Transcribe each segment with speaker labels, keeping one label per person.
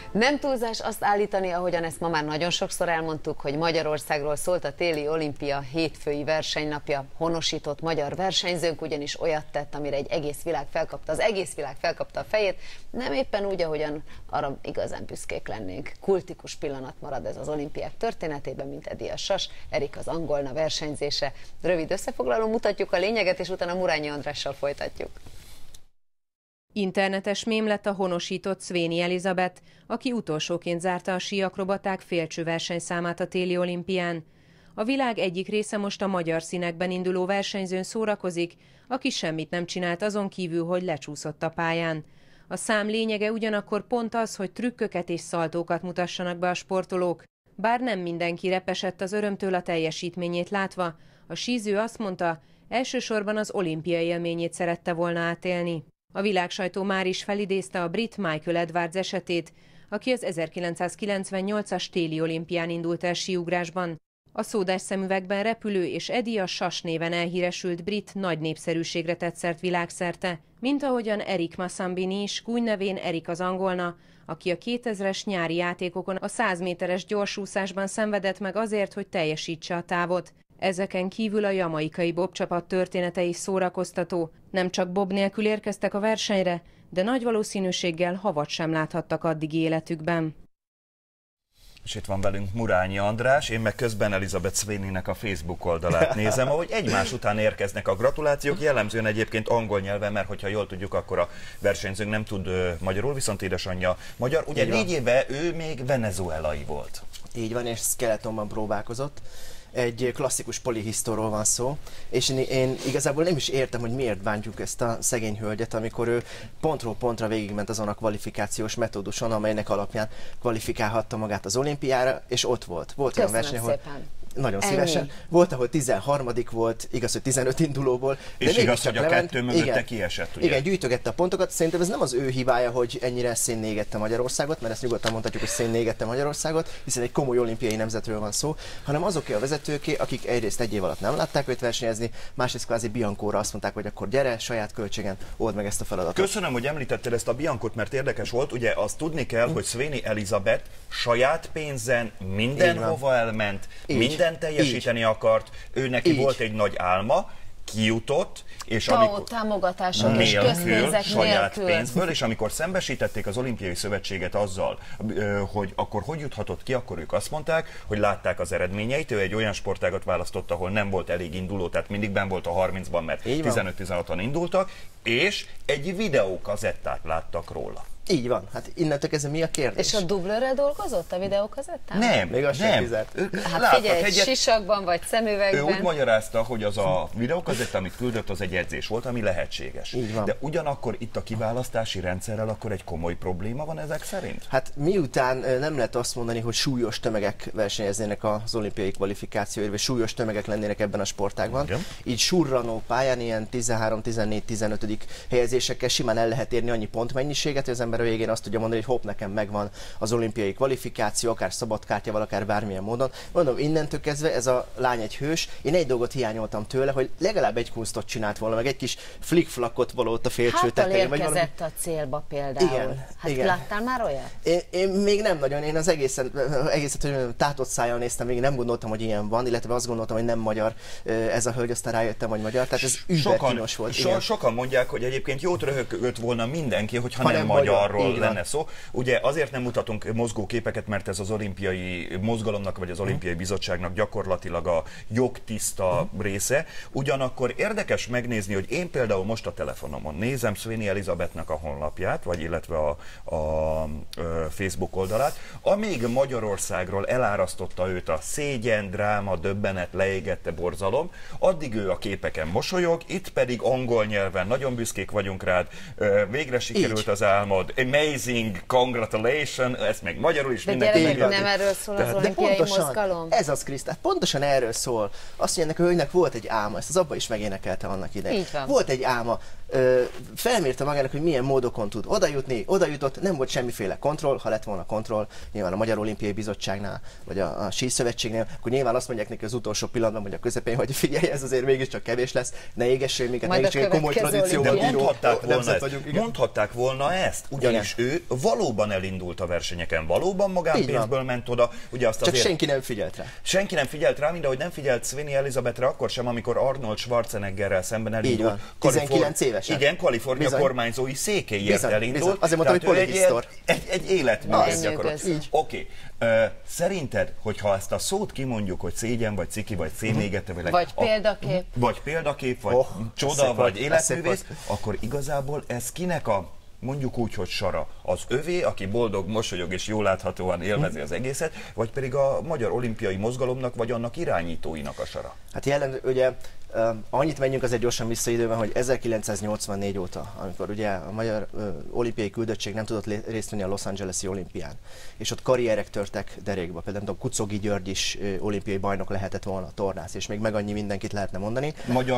Speaker 1: Nem túlzás azt állítani, ahogyan ezt ma már nagyon sokszor elmondtuk, hogy Magyarországról szólt a téli olimpia hétfői versenynapja. Honosított magyar versenyzőnk ugyanis olyat tett, amire az egész világ felkapta a fejét, nem éppen úgy, ahogyan arra igazán büszkék lennénk. Kultikus pillanat marad ez az olimpiák történetében, mint Edi a sas, Erik az angolna versenyzése. Rövid összefoglaló, mutatjuk a lényeget, és utána Murányi Andrással folytatjuk.
Speaker 2: Internetes mém lett a honosított Szvéni Elizabeth, aki utolsóként zárta a síakrobaták félcső versenyszámát a téli olimpián. A világ egyik része most a magyar színekben induló versenyzőn szórakozik, aki semmit nem csinált azon kívül, hogy lecsúszott a pályán. A szám lényege ugyanakkor pont az, hogy trükköket és szaltókat mutassanak be a sportolók. Bár nem mindenki repesett az örömtől a teljesítményét látva, a síző azt mondta, elsősorban az olimpia élményét szerette volna átélni. A világsajtó már is felidézte a brit Michael Edwards esetét, aki az 1998-as téli olimpián indult el síugrásban. A szódás szemüvegben repülő és Edi a sas néven elhíresült brit nagy népszerűségre tett szert világszerte, mint ahogyan Erik Massambini is, gúnynevén Erik az angolna, aki a 2000-es nyári játékokon a 100 méteres gyorsúszásban szenvedett meg azért, hogy teljesítse a távot. Ezeken kívül a jamaikai bobcsapat története is szórakoztató. Nem csak bob nélkül érkeztek a versenyre, de nagy valószínűséggel havat sem láthattak addigi életükben.
Speaker 3: És itt van velünk Murányi András, én meg közben Elizabeth Szvéninek a Facebook oldalát nézem, ahogy egymás után érkeznek a gratulációk, jellemzően egyébként angol nyelven, mert hogyha jól tudjuk, akkor a versenyzőnk nem tud magyarul, viszont édesanyja magyar. Ugye 4 éve ő még venezuelai volt.
Speaker 4: Így van, és Skeletonban próbálkozott. Egy klasszikus polihisztorról van szó, és én igazából nem is értem, hogy miért bántjuk ezt a szegény hölgyet, amikor ő pontról pontra végigment azon a kvalifikációs metóduson, amelynek alapján kvalifikálhatta magát az olimpiára, és ott volt. Volt olyan verseny, ahol nagyon szívesen. Volt, ahol 13. volt, igaz, hogy 15 indulóból.
Speaker 3: És igaz, hogy a 2 mögötte kiesett, ugye?
Speaker 4: Igen, gyűjtögette a pontokat. Szerintem ez nem az ő hibája, hogy ennyire szénnégette Magyarországot, mert ezt nyugodtan mondhatjuk, hogy szénnégette Magyarországot, hiszen egy komoly olimpiai nemzetről van szó, hanem azoké a vezetőké, akik egyrészt egy év alatt nem látták őt versenyezni, másrészt kvázi Biancóra azt mondták, hogy akkor gyere, saját költségen old meg ezt a feladatot.
Speaker 3: Köszönöm, hogy említetted ezt a Biancót, mert érdekes volt. Ugye azt tudni kell, hogy Szvéni Elizabeth saját pénzen mindenhova elment, minden teljesíteni akart, ő neki volt egy nagy álma, kijutott, és
Speaker 1: támogatások és közpénzek
Speaker 3: saját
Speaker 1: nélkül.
Speaker 3: pénzből, és amikor szembesítették az olimpiai szövetséget azzal, hogy akkor hogy juthatott ki, akkor ők azt mondták, hogy látták az eredményeit, ő egy olyan sportágat választott, ahol nem volt elég induló, tehát mindig benn volt a 30-ban, mert 15-16-an indultak, és egy videókazettát láttak róla.
Speaker 4: Így van, hát innentől kezdve mi a kérdés?
Speaker 1: És a dublőrrel dolgozott a videókazettán?
Speaker 3: Nem,
Speaker 4: még az sem fizet.
Speaker 1: Hát figyelj, egy sisakban vagy szemüvegben.
Speaker 3: Ő úgy magyarázta, hogy az a videókazetta, amit küldött, az egy edzés volt, ami lehetséges.
Speaker 4: Így van.
Speaker 3: De ugyanakkor itt a kiválasztási rendszerrel akkor egy komoly probléma van ezek szerint?
Speaker 4: Hát miután nem lehet azt mondani, hogy súlyos tömegek versenyeznének az olimpiai kvalifikációért, vagy súlyos tömegek lennének ebben a sportágban, igen, így surranó pályán ilyen 13, 14, 15. helyezésekkel simán el lehet érni annyi pontmennyiséget, hogy az ember a végén azt tudja mondani, hogy hopp, nekem megvan az olimpiai kvalifikáció, akár szabadkártyával, akár bármilyen módon. Mondom, innentől kezdve ez a lány egy hős. Én egy dolgot hiányoltam tőle, hogy legalább egy kunstot csinált volna, meg egy kis flick-flakot valót a félcső tetején.
Speaker 1: Hát érkezett a célba például.
Speaker 4: Igen,
Speaker 1: hát
Speaker 4: igen.
Speaker 1: Láttál már olyat?
Speaker 4: Én még nem nagyon, én az egészet hogy tátott szájjal néztem, még nem gondoltam, hogy ilyen van, illetve azt gondoltam, hogy nem magyar ez a hölgy, aztán rájöttem, hogy magyar, tehát ez kínos volt.
Speaker 3: Sokan mondják, hogy egyébként jót röhögött volna mindenki, hogyha nem magyarról lenne szó. Ugye azért nem mutatunk mozgóképeket, mert ez az olimpiai mozgalomnak, vagy az olimpiai bizottságnak gyakorlatilag a jogtiszta része. Ugyanakkor érdekes megnézni, hogy én például most a telefonomon nézem Szvéni Elizabethnek a honlapját, vagy illetve a Facebook oldalát, amíg Magyarországról elárasztotta őt a szégyen, dráma, döbbenet, leégette borzalom, addig ő a képeken mosolyog, itt pedig angol nyelven nagyon büszkék vagyunk rád, végre sikerült az álmod, amazing, congratulations, ezt meg magyarul is mindenki.
Speaker 1: De nem erről szól az olimpiai mozgalom?
Speaker 4: Ez az, Krisztát, pontosan erről szól. Azt mondja, hogy ennek a hölgynek volt egy álma, ezt az abba is megénekelte annak idején. Volt egy álma, felmérte magának, hogy milyen módokon tud oda jutott, nem volt semmiféle kontroll, ha lett volna kontroll, nyilván a Magyar Olimpiai Bizottságnál, vagy a Síszövetségnél, akkor nyilván azt mondják neki az utolsó pillanatban, vagy a közepén, hogy figyelj, ez azért mégiscsak kevés lesz, ne égessél minket, ne égessél, komoly tradícióban író.
Speaker 3: Mondhatták volna ezt, ugyanis ő valóban elindult a versenyeken, valóban magánpénzből ment oda. Ugye azt
Speaker 4: csak azért senki nem figyelt rá.
Speaker 3: Senki nem figyelt rá, mindahogy nem figyelt Szvéni Elizabethre akkor sem, amikor Arnold Schwarzeneggerrel szemben elindult.
Speaker 4: 19 évesen.
Speaker 3: Igen, Kalifornia kormányzói székélyért elindult.
Speaker 4: Azért mondtam, hogy polihisztor.
Speaker 3: Egy életművész gyakorlatilag. Oké. Szerinted, hogyha ezt a szót kimondjuk, hogy szégyen, vagy ciki, vagy szénégete, vagy példakép, vagy csoda, vagy életművész, akkor igazából ez kinek a, mondjuk úgy, hogy sara? Az övé, aki boldog, mosolyog és jól láthatóan élvezi az egészet, vagy pedig a magyar olimpiai mozgalomnak, vagy annak irányítóinak a sara?
Speaker 4: Hát ugye annyit menjünk azért gyorsan vissza időben, hogy 1984 óta, amikor ugye a Magyar Olimpiai Küldöttség nem tudott részt venni a Los Angeles-i olimpián, és ott karrierek törtek derékba, például Kucogi György is olimpiai bajnok lehetett volna, tornász, és még meg annyi mindenkit lehetne mondani.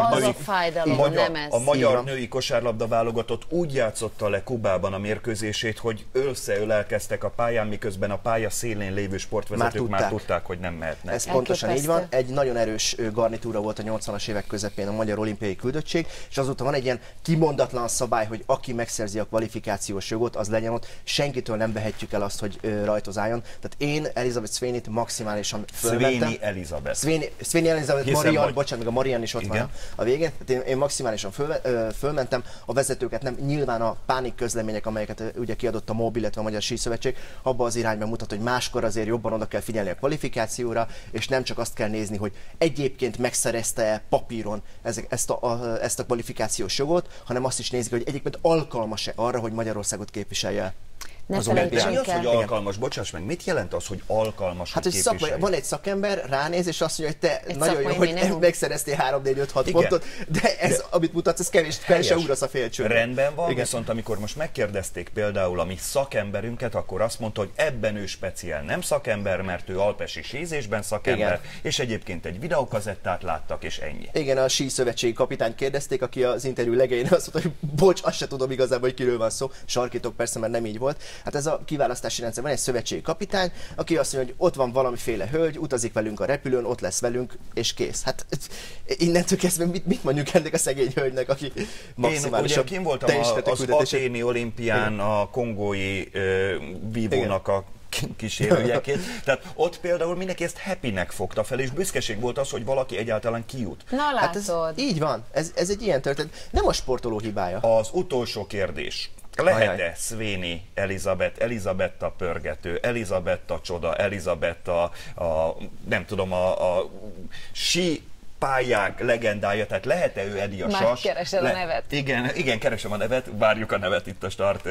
Speaker 3: A magyar női kosárlabda válogatott úgy játszotta le Kubában a mérkőzését, hogy összeölelkeztek a pályán, miközben a pálya szélén lévő sportvezetők már tudták, hogy nem mehetnek.
Speaker 4: Ez pontosan így van. Egy nagyon erős garnitúra volt a 80-as évek közepén a Magyar Olimpiai Küldöttség, és azóta van egy ilyen kimondatlan szabály, hogy aki megszerzi a kvalifikációs jogot, az legyen ott. Senkitől nem vehetjük el azt, hogy rajtozáljon. Tehát én Elizabeth Sweeneyt maximálisan fölmentem. Szvéni Elizabeth, Marian, bocsánat, még a Marian is ott van a végén. Tehát én maximálisan fölmentem. A vezetőket nem, nyilván a pánik közlemények, amelyeket ugye kiadott a MOB, illetve a Magyar Síszövetség, abba az irányba mutat, hogy máskor azért jobban oda kell figyelni a kvalifikációra, és nem csak azt kell nézni, hogy egyébként megszerezte papíron ezt a kvalifikációs jogot, hanem azt is nézik, hogy egyébként alkalmas-e arra, hogy Magyarországot képviselje.
Speaker 1: Mi az, hogy
Speaker 3: alkalmas? Bocsáss meg, mit jelent az, hogy alkalmas,
Speaker 4: hát, hogy van egy szakember, ránéz, és azt mondja, hogy te nagyon jó, hogy megszereztél 3-4-5-6 pontot, de ez, amit mutatsz, ez kevés, se ugrasz a félcsőre.
Speaker 3: Rendben van, viszont amikor most megkérdezték például a mi szakemberünket, akkor azt mondta, hogy ebben ő speciál nem szakember, mert ő alpesi sízésben szakember, és egyébként egy videókazettát láttak, és ennyi.
Speaker 4: Igen, a Síszövetségi kapitányt kérdezték, aki az interjú legején azt mondta, hogy bocs, azt se tudom igazából, hogy kiről van szó. Sarkítok persze, mert nem így volt. Hát ez a kiválasztási rendszer, van egy szövetségi kapitány, aki azt mondja, hogy ott van valamiféle hölgy, utazik velünk a repülőn, ott lesz velünk, és kész. Hát innentől kezdve mit mondjuk ennek a szegény hölgynek, aki maximálisan
Speaker 3: én voltam az aténi olimpián a kongói vívónak a kísérőjeként. Tehát ott például mindenki ezt happynek fogta fel, és büszkeség volt az, hogy valaki egyáltalán kijut.
Speaker 1: Na látod. Hát
Speaker 4: ez, így van, ez egy ilyen történet. Nem a sportoló hibája.
Speaker 3: Az utolsó kérdés. Lehet-e Szvéni Elizabeth a pörgető, Elizabeth a csoda, Elizabeth nem tudom, a sí pályák legendája, tehát lehet-e ő Edi a sas?
Speaker 1: Már keresed a nevet.
Speaker 3: Igen, keresem a nevet, várjuk a nevet itt a start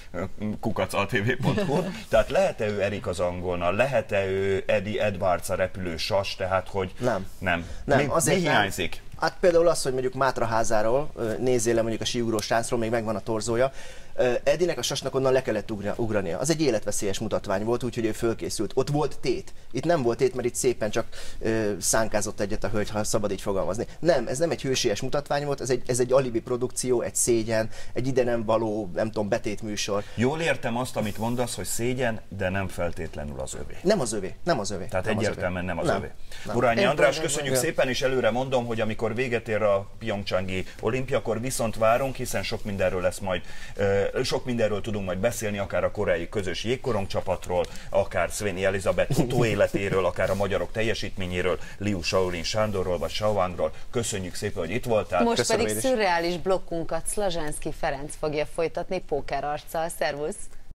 Speaker 3: @altv.hu. Tehát lehet-e ő Erik az angolnal, lehet-e ő Eddie Edwards a repülő sas, tehát hogy nem. Mi hiányzik?
Speaker 4: Hát például az, hogy mondjuk Mátraházáról nézzél le mondjuk a síugrós táncról, még megvan a torzója. Edinek a sasnak onnan le kellett ugrania. Az egy életveszélyes mutatvány volt, úgyhogy ő fölkészült. Ott volt tét. Itt nem volt tét, mert itt szépen csak szánkázott egyet a hölgy, ha szabad így fogalmazni. Nem, ez nem egy hősies mutatvány volt, ez egy alibi produkció, egy szégyen, egy ide nem való, nem tudom, betétműsor.
Speaker 3: Jól értem azt, amit mondasz, hogy szégyen, de nem feltétlenül az övé.
Speaker 4: Nem az övé.
Speaker 3: Tehát egyértelműen nem az övé. Urányi András, köszönjük szépen, és előre mondom, hogy amikor véget ér a pyeongchangi olimpia, akkor viszont várunk, hiszen sok mindenről lesz majd sok mindenről tudunk majd beszélni, akár a koreai közös jégkorong csapatról, akár Szvéni Elizabeth utóéletéről, akár a magyarok teljesítményéről, Liu Shaolin Sándorról vagy Shaowangról. Köszönjük szépen, hogy itt voltál.
Speaker 1: Most
Speaker 3: köszönöm
Speaker 1: pedig szürreális blokkunkat Szlazsánszky Ferenc fogja folytatni póker arccal. Szervusz!